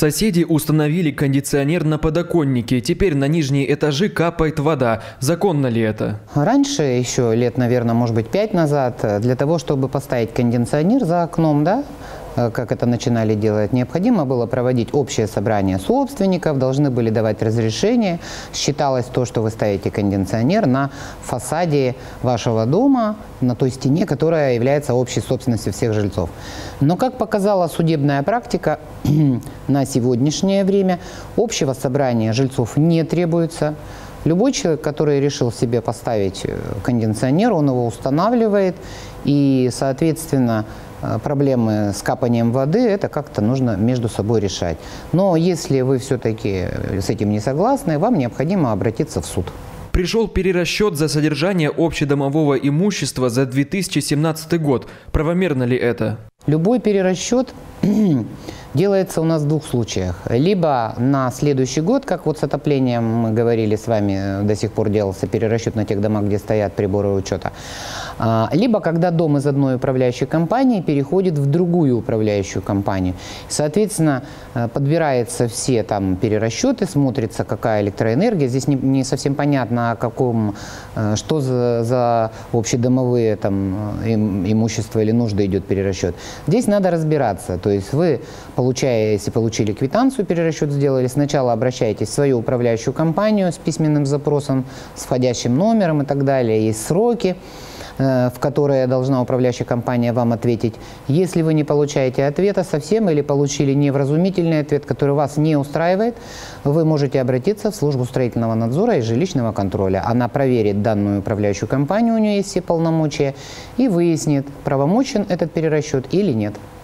Соседи установили кондиционер на подоконнике. Теперь на нижние этажи капает вода. Законно ли это? Раньше, еще лет, наверное, может быть 5 назад, для того, чтобы поставить кондиционер за окном, да, как это начинали делать, необходимо было проводить общее собрание собственников, должны были давать разрешение. Считалось то, что вы ставите кондиционер на фасаде вашего дома, на той стене, которая является общей собственностью всех жильцов. Но, как показала судебная практика, на сегодняшнее время общего собрания жильцов не требуется. Любой человек, который решил себе поставить кондиционер, он его устанавливает, и, соответственно, проблемы с капанием воды, это как-то нужно между собой решать. Но если вы все-таки с этим не согласны, вам необходимо обратиться в суд. Пришел перерасчет за содержание общедомового имущества за 2017 год. Правомерно ли это? Любой перерасчет делается у нас в двух случаях. Либо на следующий год, как вот с отоплением мы говорили с вами, до сих пор делался перерасчет на тех домах, где стоят приборы учета. Либо когда дом из одной управляющей компании переходит в другую управляющую компанию. Соответственно, подбираются все там перерасчеты, смотрится, какая электроэнергия. Здесь не совсем понятно, о каком, что за общедомовые там имущество или нужды идет перерасчет. Здесь надо разбираться. То есть вы, если получили квитанцию, перерасчет сделали, сначала обращаетесь в свою управляющую компанию с письменным запросом, с входящим номером и так далее. Есть сроки, в которые должна управляющая компания вам ответить. Если вы не получаете ответа совсем или получили невразумительный ответ, который вас не устраивает, вы можете обратиться в службу строительного надзора и жилищного контроля. Она проверит данную управляющую компанию, у нее есть все полномочия, и выяснит, правомочен этот перерасчет или нет.